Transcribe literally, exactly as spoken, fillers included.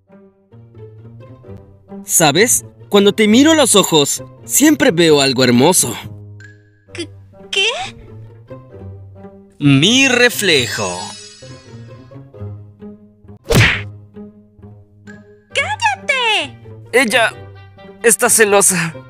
¿Sabes? Cuando te miro a los ojos, siempre veo algo hermoso. ¿Qué? ¿Qué? Mi reflejo. ¡Cállate! Ella está celosa.